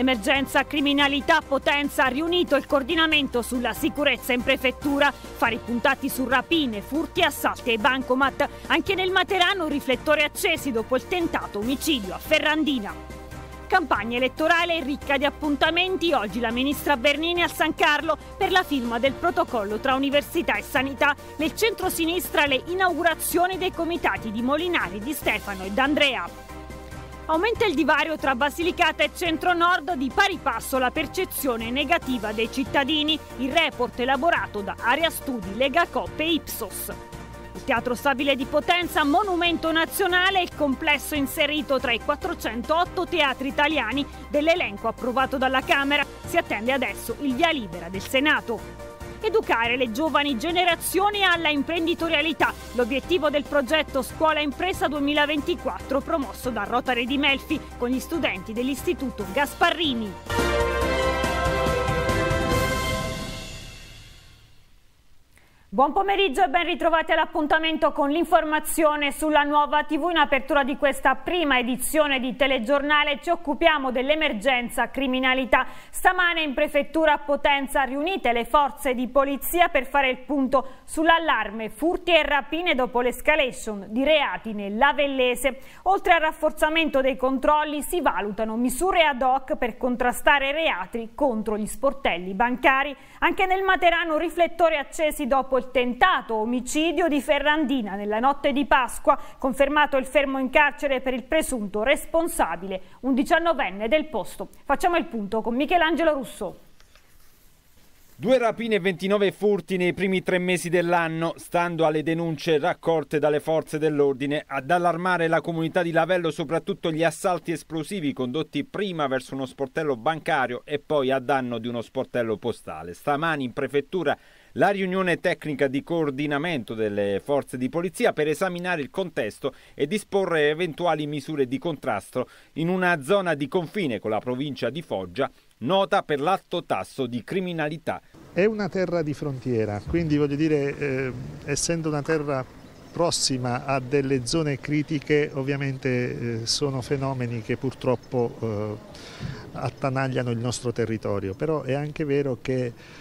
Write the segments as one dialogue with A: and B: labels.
A: Emergenza criminalità Potenza ha riunito il coordinamento sulla sicurezza in prefettura, fari puntati su rapine, furti, assalti ai bancomat. Anche nel Materano riflettori accesi dopo il tentato omicidio a Ferrandina. Campagna elettorale ricca di appuntamenti. Oggi la ministra Bernini al San Carlo per la firma del protocollo tra università e sanità. Nel centro-sinistra le inaugurazioni dei comitati di Molinari, Di Stefano e D'Andrea. Aumenta il divario tra Basilicata e centro-nord, di pari passo la percezione negativa dei cittadini. Il report elaborato da Area Studi, Legacoop e Ipsos. Il Teatro Stabile di Potenza, monumento nazionale, il complesso inserito tra i 408 teatri italiani dell'elenco approvato dalla Camera. Si attende adesso il via libera del Senato. Educare le giovani generazioni alla imprenditorialità, l'obiettivo del progetto Scuola Impresa 2024 promosso da Rotary di Melfi con gli studenti dell'Istituto Gasparrini. Buon pomeriggio e ben ritrovati all'appuntamento con l'informazione sulla Nuova TV. In apertura di questa prima edizione di telegiornale ci occupiamo dell'emergenza criminalità. Stamane in prefettura a Potenza riunite le forze di polizia per fare il punto sull'allarme furti e rapine dopo l'escalation di reati nell'Avellese. Oltre al rafforzamento dei controlli si valutano misure ad hoc per contrastare reati contro gli sportelli bancari. Anche nel Materano riflettori accesi dopo il tentato omicidio di Ferrandina nella notte di Pasqua, confermato il fermo in carcere per il presunto responsabile, un 19enne del posto. Facciamo il punto con Michelangelo Russo.
B: 2 rapine e 29 furti nei primi 3 mesi dell'anno, stando alle denunce raccolte dalle forze dell'ordine. Ad allarmare la comunità di Lavello soprattutto gli assalti esplosivi condotti prima verso uno sportello bancario e poi a danno di uno sportello postale. Stamani in prefettura la riunione tecnica di coordinamento delle forze di polizia per esaminare il contesto e disporre eventuali misure di contrasto in una zona di confine con la provincia di Foggia, nota per l'alto tasso di criminalità.
C: È una terra di frontiera, quindi voglio dire, essendo una terra prossima a delle zone critiche, ovviamente sono fenomeni che purtroppo attanagliano il nostro territorio, però è anche vero che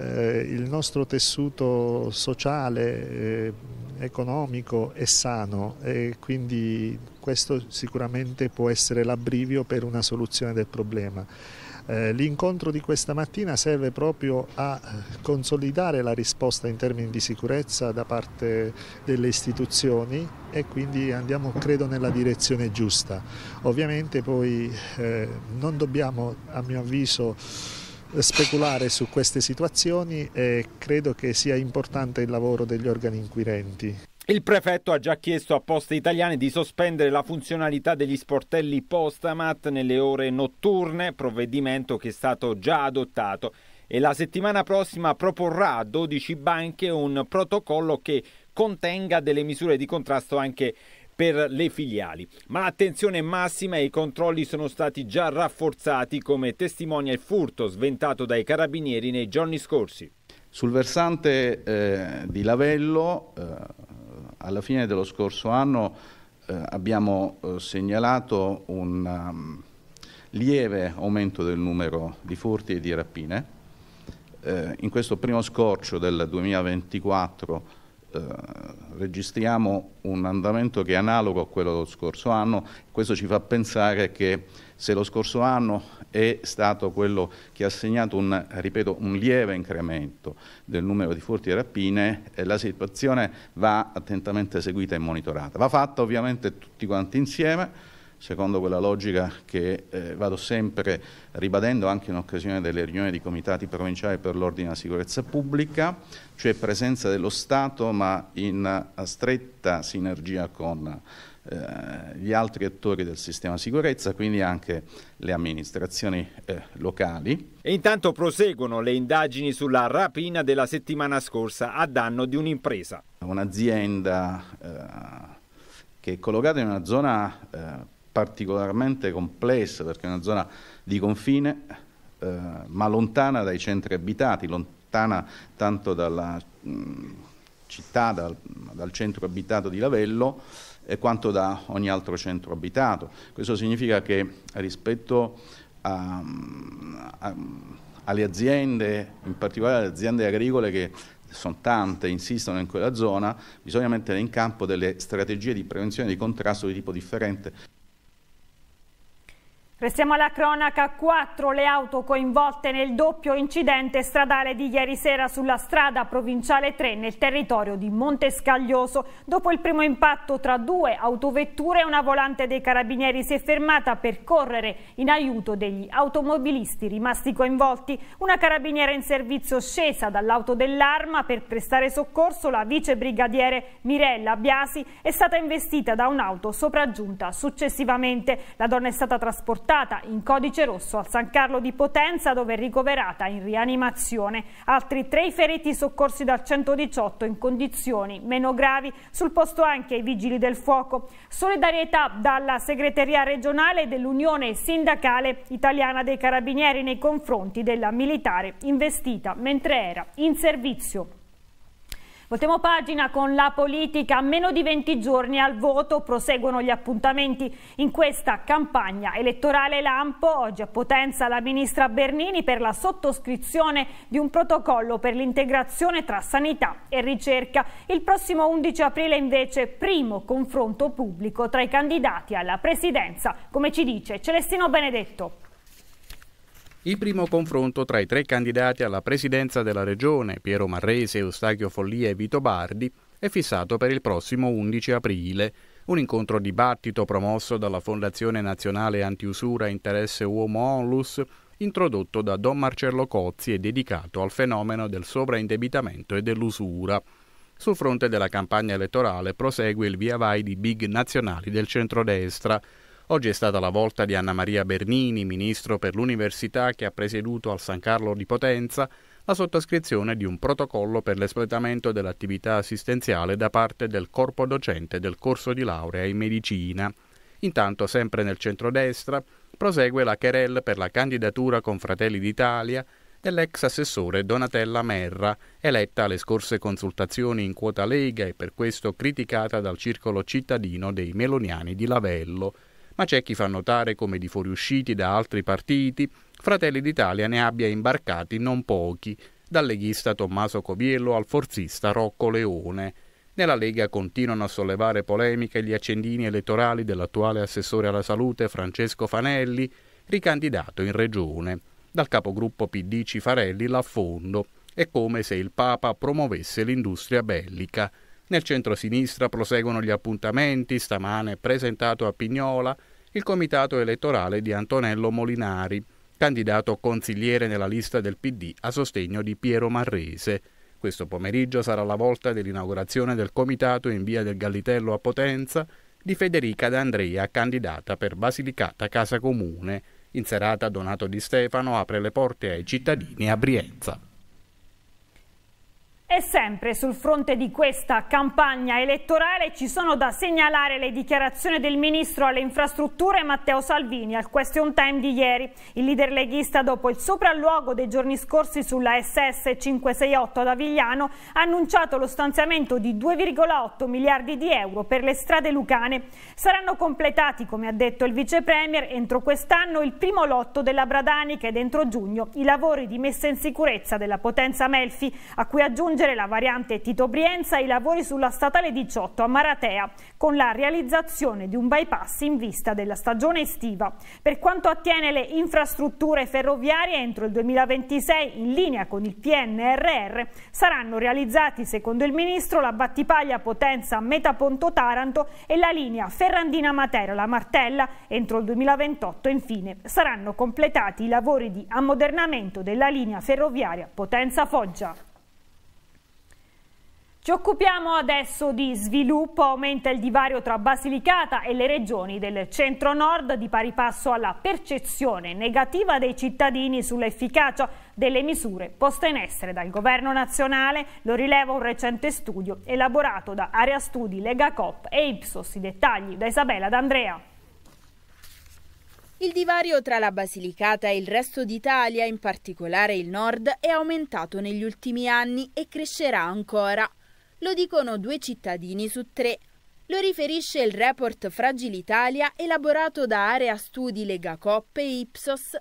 C: il nostro tessuto sociale, economico è sano e quindi questo sicuramente può essere l'abbrivio per una soluzione del problema. L'incontro di questa mattina serve proprio a consolidare la risposta in termini di sicurezza da parte delle istituzioni e quindi andiamo, credo, nella direzione giusta. Ovviamente poi non dobbiamo, a mio avviso, speculare su queste situazioni e credo che sia importante il lavoro degli organi inquirenti.
B: Il prefetto ha già chiesto a Poste Italiane di sospendere la funzionalità degli sportelli Postamat nelle ore notturne, provvedimento che è stato già adottato, e la settimana prossima proporrà a 12 banche un protocollo che contenga delle misure di contrasto anche per le filiali. Ma l'attenzione è massima e i controlli sono stati già rafforzati, come testimonia il furto sventato dai carabinieri nei giorni scorsi.
D: Sul versante di Lavello, alla fine dello scorso anno abbiamo segnalato un lieve aumento del numero di furti e di rapine. In questo primo scorcio del 2024 registriamo un andamento che è analogo a quello dello scorso anno. Questo ci fa pensare che se lo scorso anno è stato quello che ha segnato un lieve incremento del numero di furti e rapine, la situazione va attentamente seguita e monitorata. Va fatta ovviamente tutti quanti insieme, secondo quella logica che vado sempre ribadendo anche in occasione delle riunioni di comitati provinciali per l'ordine e la sicurezza pubblica, cioè presenza dello Stato ma in stretta sinergia con gli altri attori del sistema sicurezza, quindi anche le amministrazioni locali.
B: E intanto proseguono le indagini sulla rapina della settimana scorsa a danno di un'impresa.
D: Un'azienda che è collocata in una zona particolarmente complessa, perché è una zona di confine, ma lontana dai centri abitati, lontana tanto dalla città, dal centro abitato di Lavello, quanto da ogni altro centro abitato. Questo significa che rispetto alle aziende, in particolare alle aziende agricole che sono tante, insistono in quella zona, bisogna mettere in campo delle strategie di prevenzione e di contrasto di tipo differente.
A: Restiamo alla cronaca. 4 le auto coinvolte nel doppio incidente stradale di ieri sera sulla strada provinciale 3 nel territorio di Montescaglioso. Dopo il primo impatto tra 2 autovetture, una volante dei carabinieri si è fermata per correre in aiuto degli automobilisti rimasti coinvolti. Una carabiniera in servizio scesa dall'auto dell'Arma per prestare soccorso, la vice brigadiere Mirella Biasi, è stata investita da un'auto sopraggiunta successivamente. La donna è stata trasportata in codice rosso al San Carlo di Potenza, dove è ricoverata in rianimazione. Altri 3 feriti soccorsi dal 118 in condizioni meno gravi, sul posto anche i vigili del fuoco. Solidarietà dalla segreteria regionale dell'Unione Sindacale Italiana dei Carabinieri nei confronti della militare investita mentre era in servizio. Voltiamo pagina con la politica. A meno di 20 giorni al voto proseguono gli appuntamenti in questa campagna elettorale lampo. Oggi a Potenza la ministra Bernini per la sottoscrizione di un protocollo per l'integrazione tra sanità e ricerca. Il prossimo 11 aprile invece primo confronto pubblico tra i candidati alla presidenza, come ci dice Celestino Benedetto.
E: Il primo confronto tra i 3 candidati alla presidenza della regione, Piero Marrese, Eustachio Follia e Vito Bardi, è fissato per il prossimo 11 aprile. Un incontro dibattito promosso dalla Fondazione Nazionale Antiusura Interesse Uomo Onlus, introdotto da Don Marcello Cozzi e dedicato al fenomeno del sovraindebitamento e dell'usura. Sul fronte della campagna elettorale prosegue il via vai di big nazionali del centrodestra. Oggi è stata la volta di Anna Maria Bernini, ministro per l'università, che ha presieduto al San Carlo di Potenza la sottoscrizione di un protocollo per l'espletamento dell'attività assistenziale da parte del corpo docente del corso di laurea in medicina. Intanto, sempre nel centrodestra, prosegue la querelle per la candidatura con Fratelli d'Italia dell'ex assessore Donatella Merra, eletta alle scorse consultazioni in quota Lega e per questo criticata dal circolo cittadino dei meloniani di Lavello. Ma c'è chi fa notare come di fuoriusciti da altri partiti Fratelli d'Italia ne abbia imbarcati non pochi, dal leghista Tommaso Coviello al forzista Rocco Leone. Nella Lega continuano a sollevare polemiche gli accendini elettorali dell'attuale assessore alla salute Francesco Fanelli, ricandidato in regione. Dal capogruppo PD Cifarelli l'affondo. È come se il Papa promuovesse l'industria bellica. Nel centro-sinistra proseguono gli appuntamenti. Stamane presentato a Pignola il comitato elettorale di Antonello Molinari, candidato consigliere nella lista del PD a sostegno di Piero Marrese. Questo pomeriggio sarà la volta dell'inaugurazione del comitato in via del Gallitello a Potenza di Federica D'Andrea, candidata per Basilicata Casa Comune. In serata Donato Di Stefano apre le porte ai cittadini a Brienza.
A: E sempre sul fronte di questa campagna elettorale ci sono da segnalare le dichiarazioni del ministro alle infrastrutture Matteo Salvini al question time di ieri. Il leader leghista, dopo il sopralluogo dei giorni scorsi sulla SS 568 ad Avigliano, ha annunciato lo stanziamento di 2,8 miliardi di euro per le strade lucane. Saranno completati, come ha detto il vice premier, entro quest'anno il primo lotto della Bradanica ed entro giugno i lavori di messa in sicurezza della Potenza Melfi, a cui aggiungere la variante Tito Brienza e i lavori sulla statale 18 a Maratea, con la realizzazione di un bypass in vista della stagione estiva. Per quanto attiene le infrastrutture ferroviarie, entro il 2026, in linea con il PNRR, saranno realizzati, secondo il ministro, la Battipaglia Potenza Metaponto Taranto e la linea Ferrandina-Matera-La Martella. Entro il 2028, infine, saranno completati i lavori di ammodernamento della linea ferroviaria Potenza-Foggia. Ci occupiamo adesso di sviluppo. Aumenta il divario tra Basilicata e le regioni del centro-nord, di pari passo alla percezione negativa dei cittadini sull'efficacia delle misure poste in essere dal governo nazionale. Lo rileva un recente studio elaborato da Area Studi, Legacoop e Ipsos. I dettagli da Isabella D'Andrea.
F: Il divario tra la Basilicata e il resto d'Italia, in particolare il nord, è aumentato negli ultimi anni e crescerà ancora. Lo dicono 2 cittadini su 3. Lo riferisce il report Fragile Italia elaborato da Area Studi, Legacoop e Ipsos,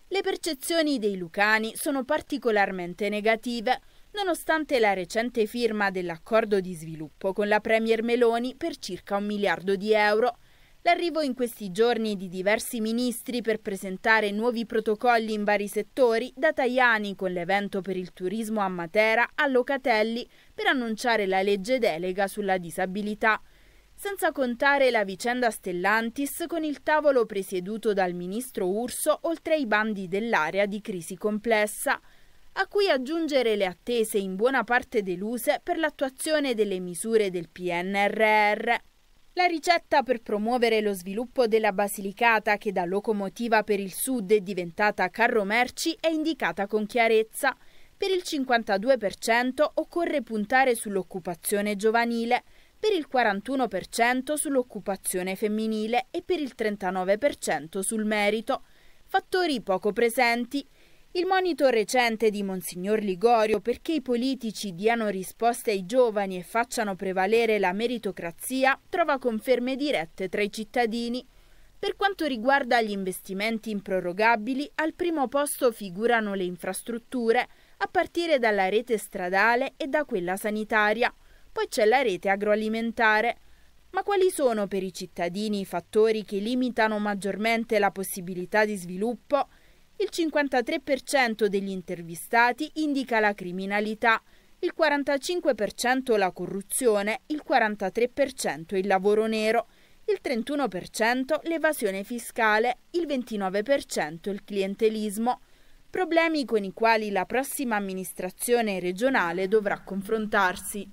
F: Le percezioni dei lucani sono particolarmente negative, nonostante la recente firma dell'accordo di sviluppo con la Premier Meloni per circa 1 miliardo di euro. L'arrivo in questi giorni di diversi ministri per presentare nuovi protocolli in vari settori, da Tajani con l'evento per il turismo a Matera a Locatelli per annunciare la legge delega sulla disabilità. Senza contare la vicenda Stellantis con il tavolo presieduto dal ministro Urso oltre ai bandi dell'area di crisi complessa, a cui aggiungere le attese in buona parte deluse per l'attuazione delle misure del PNRR. La ricetta per promuovere lo sviluppo della Basilicata, che da locomotiva per il sud è diventata carro merci, è indicata con chiarezza. Per il 52% occorre puntare sull'occupazione giovanile, per il 41% sull'occupazione femminile e per il 39% sul merito. Fattori poco presenti. Il monito recente di Monsignor Ligorio perché i politici diano risposte ai giovani e facciano prevalere la meritocrazia trova conferme dirette tra i cittadini. Per quanto riguarda gli investimenti improrogabili, al primo posto figurano le infrastrutture, a partire dalla rete stradale e da quella sanitaria. Poi c'è la rete agroalimentare. Ma quali sono per i cittadini i fattori che limitano maggiormente la possibilità di sviluppo? Il 53% degli intervistati indica la criminalità, il 45% la corruzione, il 43% il lavoro nero, il 31% l'evasione fiscale, il 29% il clientelismo. Problemi con i quali la prossima amministrazione regionale dovrà confrontarsi.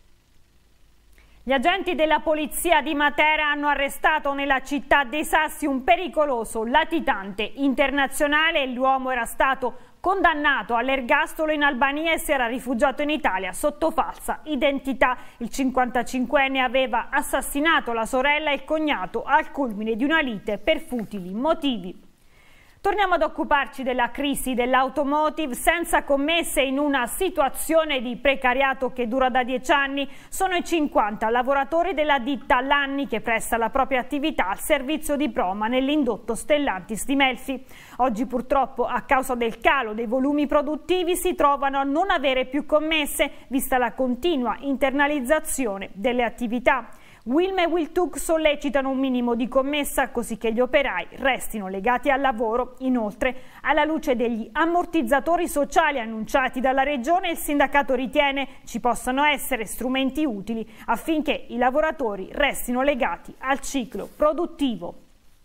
A: Gli agenti della polizia di Matera hanno arrestato nella città dei Sassi un pericoloso latitante internazionale. L'uomo era stato condannato all'ergastolo in Albania e si era rifugiato in Italia sotto falsa identità. Il 55enne aveva assassinato la sorella e il cognato al culmine di una lite per futili motivi. Torniamo ad occuparci della crisi dell'automotive. Senza commesse, in una situazione di precariato che dura da 10 anni, sono i 50 lavoratori della ditta Lanni che presta la propria attività al servizio di proma nell'indotto Stellantis di Melfi. Oggi purtroppo, a causa del calo dei volumi produttivi, si trovano a non avere più commesse, vista la continua internalizzazione delle attività. Wilm e Wiltug sollecitano un minimo di commessa così che gli operai restino legati al lavoro. Inoltre, alla luce degli ammortizzatori sociali annunciati dalla Regione, il sindacato ritiene ci possano essere strumenti utili affinché i lavoratori restino legati al ciclo produttivo.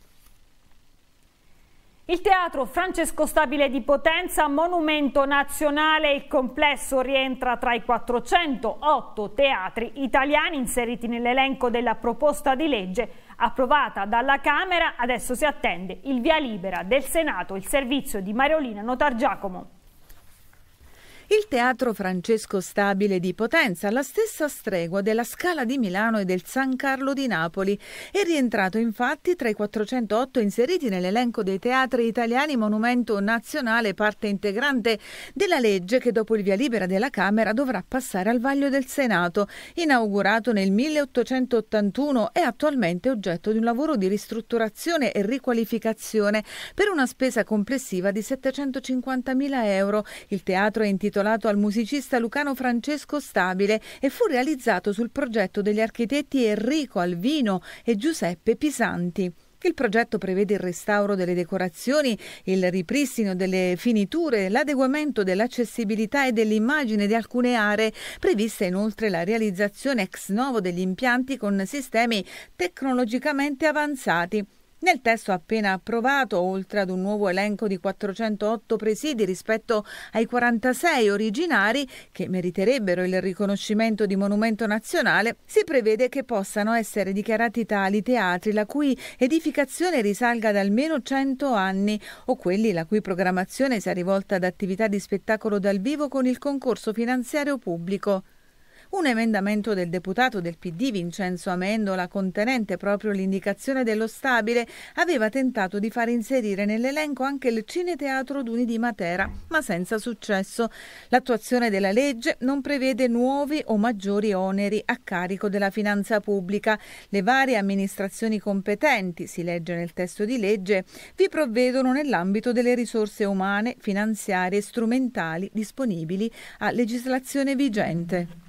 A: Il Teatro Francesco Stabile di Potenza, monumento nazionale, il complesso rientra tra i 408 teatri italiani inseriti nell'elenco della proposta di legge approvata dalla Camera. Adesso si attende il via libera del Senato. Il servizio di Mariolina Notargiacomo.
G: Il Teatro Francesco Stabile di Potenza, alla stessa stregua della Scala di Milano e del San Carlo di Napoli, è rientrato infatti tra i 408 inseriti nell'elenco dei teatri italiani monumento nazionale, parte integrante della legge che dopo il via libera della Camera dovrà passare al vaglio del Senato. Inaugurato nel 1881, è attualmente oggetto di un lavoro di ristrutturazione e riqualificazione per una spesa complessiva di 750.000 euro. Il teatro è intitolato al musicista lucano Francesco Stabile e fu realizzato sul progetto degli architetti Enrico Alvino e Giuseppe Pisanti. Il progetto prevede il restauro delle decorazioni, il ripristino delle finiture, l'adeguamento dell'accessibilità e dell'immagine di alcune aree, prevista inoltre la realizzazione ex novo degli impianti con sistemi tecnologicamente avanzati. Nel testo appena approvato, oltre ad un nuovo elenco di 408 presidi rispetto ai 46 originari che meriterebbero il riconoscimento di monumento nazionale, si prevede che possano essere dichiarati tali teatri la cui edificazione risalga ad almeno 100 anni o quelli la cui programmazione sia rivolta ad attività di spettacolo dal vivo con il concorso finanziario pubblico. Un emendamento del deputato del PD Vincenzo Amendola, contenente proprio l'indicazione dello stabile, aveva tentato di far inserire nell'elenco anche il Cineteatro Duni di Matera, ma senza successo. L'attuazione della legge non prevede nuovi o maggiori oneri a carico della finanza pubblica. Le varie amministrazioni competenti, si legge nel testo di legge, vi provvedono nell'ambito delle risorse umane, finanziarie e strumentali disponibili a legislazione vigente.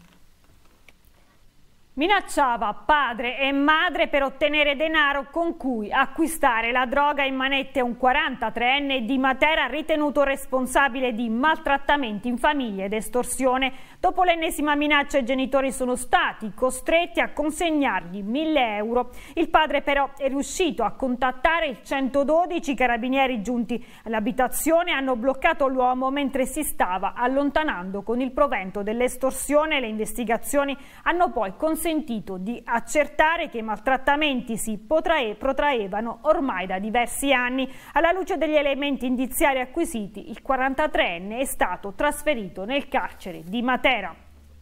A: Minacciava padre e madre per ottenere denaro con cui acquistare la droga in manette un 43enne di Matera ritenuto responsabile di maltrattamenti in famiglia ed estorsione. Dopo l'ennesima minaccia i genitori sono stati costretti a consegnargli 1.000 euro. Il padre però è riuscito a contattare il 112, i carabinieri giunti all'abitazione hanno bloccato l'uomo mentre si stava allontanando con il provento dell'estorsione. Le investigazioni hanno poi consentito di accertare che i maltrattamenti si protraevano ormai da diversi anni. Alla luce degli elementi indiziari acquisiti, il 43enne è stato trasferito nel carcere di Matera.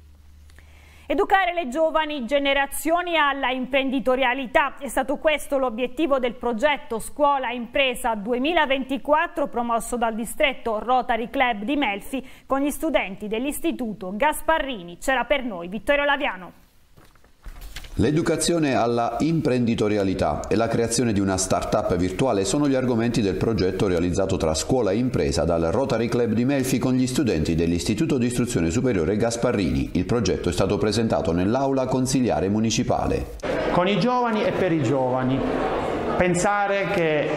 A: Educare le giovani generazioni alla imprenditorialità è stato questo l'obiettivo del progetto Scuola Impresa 2024 promosso dal distretto Rotary Club di Melfi con gli studenti dell'istituto Gasparrini. C'era per noi Vittorio Laviano.
H: L'educazione alla imprenditorialità e la creazione di una start-up virtuale sono gli argomenti del progetto realizzato tra scuola e impresa dal Rotary Club di Melfi con gli studenti dell'Istituto di Istruzione Superiore Gasparrini. Il progetto è stato presentato nell'aula consiliare municipale.
I: Con i giovani e per i giovani. Pensare che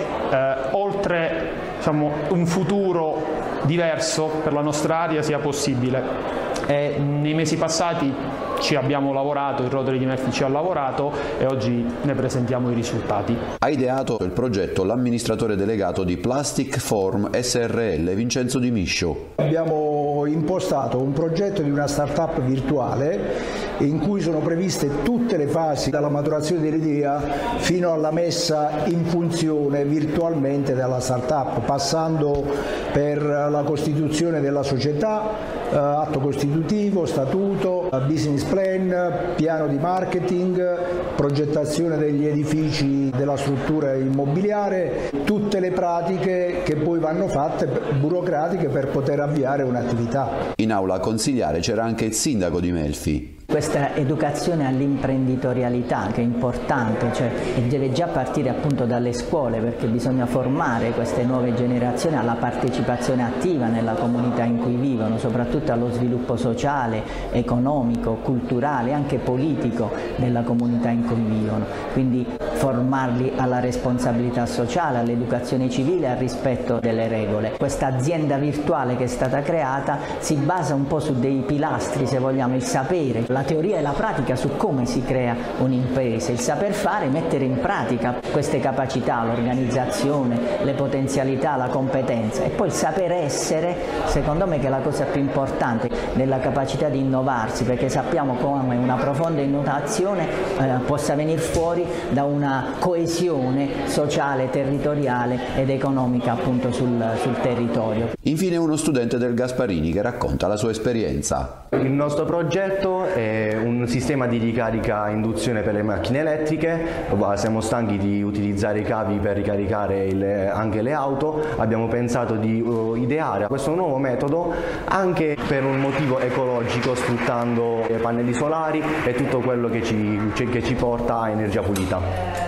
I: oltre un futuro diverso per la nostra area sia possibile. E nei mesi passati ci abbiamo lavorato, il Rotary di Melfi ci ha lavorato e oggi ne presentiamo i risultati.
H: Ha ideato il progetto l'amministratore delegato di Plastic Form SRL Vincenzo Di Miscio.
J: Abbiamo impostato un progetto di una start-up virtuale in cui sono previste tutte le fasi dalla maturazione dell'idea fino alla messa in funzione virtualmente della start-up, passando per la costituzione della società, atto costitutivo, statuto, business plan, piano di marketing, progettazione degli edifici della struttura immobiliare, tutte le pratiche che poi vanno fatte burocratiche per poter avviare un'attività.
H: In aula consigliare c'era anche il sindaco di Melfi.
K: Questa educazione all'imprenditorialità che è importante, e deve già partire appunto dalle scuole, perché bisogna formare queste nuove generazioni alla partecipazione attiva nella comunità in cui vivono, soprattutto allo sviluppo sociale, economico, culturale, anche politico della comunità in cui vivono. Quindi formarli alla responsabilità sociale, all'educazione civile e al rispetto delle regole. Questa azienda virtuale che è stata creata si basa un po' su dei pilastri, se vogliamo, il sapere, la teoria e la pratica su come si crea un'impresa, il saper fare, mettere in pratica queste capacità, l'organizzazione, le potenzialità, la competenza, e poi il saper essere, secondo me, che è la cosa più importante, della capacità di innovarsi, perché sappiamo come una profonda innovazione possa venire fuori da una coesione sociale, territoriale ed economica appunto sul territorio.
H: Infine uno studente del Gasparini che racconta la sua esperienza.
L: Il nostro progetto è un sistema di ricarica a induzione per le macchine elettriche. Siamo stanchi di utilizzare i cavi per ricaricare anche le auto. Abbiamo pensato di ideare questo nuovo metodo anche per un motivo ecologico, sfruttando pannelli solari e tutto quello che ci porta a energia pulita.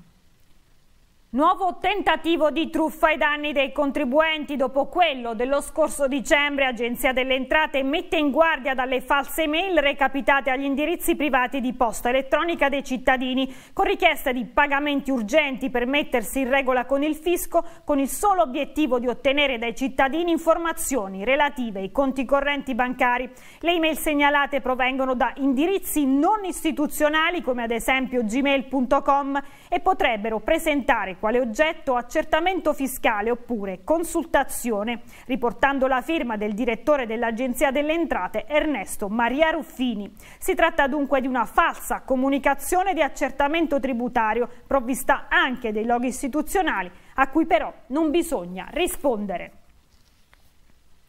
A: Nuovo tentativo di truffa ai danni dei contribuenti dopo quello dello scorso dicembre. Agenzia delle Entrate mette in guardia dalle false mail recapitate agli indirizzi privati di posta elettronica dei cittadini con richiesta di pagamenti urgenti per mettersi in regola con il fisco, con il solo obiettivo di ottenere dai cittadini informazioni relative ai conti correnti bancari. Le email segnalate provengono da indirizzi non istituzionali come ad esempio gmail.com e potrebbero presentare quale oggetto accertamento fiscale oppure consultazione, riportando la firma del direttore dell'Agenzia delle Entrate Ernesto Maria Ruffini. Si tratta dunque di una falsa comunicazione di accertamento tributario provvista anche dei loghi istituzionali a cui però non bisogna rispondere.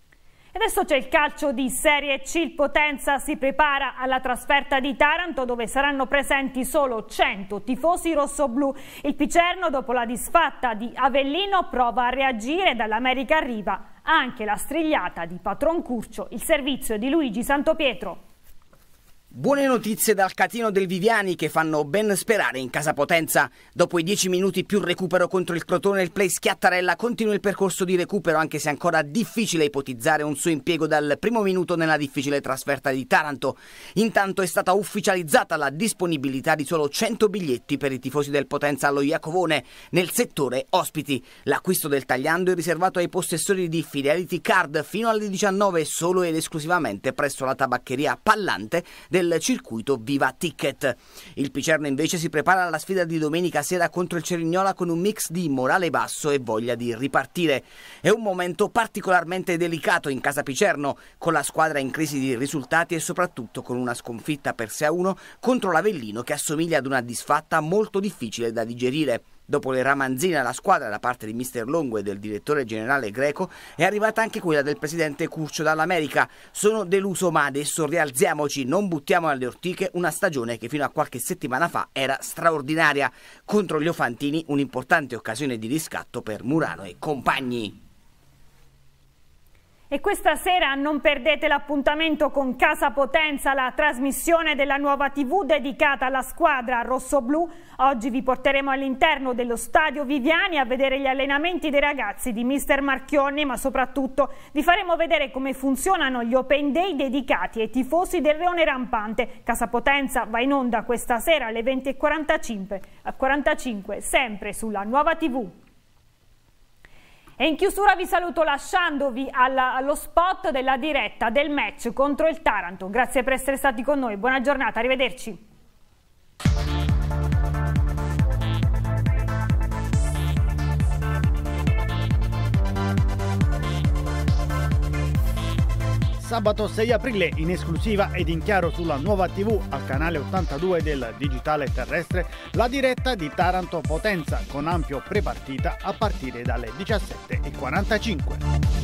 A: Adesso c'è il calcio di Serie C. Il Potenza si prepara alla trasferta di Taranto, dove saranno presenti solo 100 tifosi rossoblù. Il Picerno, dopo la disfatta di Avellino, prova a reagire. Dall'America arriva anche la strigliata di Patron Curcio. Il servizio di Luigi Santopietro.
M: Buone notizie dal Catino del Viviani che fanno ben sperare in casa Potenza. Dopo i 10 minuti più recupero contro il Crotone, il play Schiattarella continua il percorso di recupero, anche se è ancora difficile ipotizzare un suo impiego dal primo minuto nella difficile trasferta di Taranto. Intanto è stata ufficializzata la disponibilità di solo 100 biglietti per i tifosi del Potenza allo Iacovone nel settore ospiti. L'acquisto del tagliando è riservato ai possessori di Fidelity Card fino alle 19 solo ed esclusivamente presso la tabaccheria Pallante del circuito Viva Ticket. Il Picerno invece si prepara alla sfida di domenica sera contro il Cerignola con un mix di morale basso e voglia di ripartire. È un momento particolarmente delicato in casa Picerno, con la squadra in crisi di risultati e soprattutto con una sconfitta per 6-1 contro l'Avellino che assomiglia ad una disfatta molto difficile da digerire. Dopo le ramanzine alla squadra da parte di mister Longo e del direttore generale Greco è arrivata anche quella del presidente Curcio dall'America. Sono deluso, ma adesso rialziamoci, non buttiamo alle ortiche una stagione che fino a qualche settimana fa era straordinaria. Contro gli Ofantini un'importante occasione di riscatto per Murano e compagni.
A: E questa sera non perdete l'appuntamento con Casa Potenza, la trasmissione della nuova TV dedicata alla squadra rossoblù. Oggi vi porteremo all'interno dello stadio Viviani a vedere gli allenamenti dei ragazzi di mister Marchionni, ma soprattutto vi faremo vedere come funzionano gli Open Day dedicati ai tifosi del Leone Rampante. Casa Potenza va in onda questa sera alle 20:45, sempre sulla nuova TV. E in chiusura vi saluto lasciandovi allo spot della diretta del match contro il Taranto. Grazie per essere stati con noi, buona giornata, arrivederci.
N: Sabato 6 aprile in esclusiva ed in chiaro sulla nuova TV al canale 82 del digitale terrestre la diretta di Taranto Potenza con ampio prepartita a partire dalle 17:45.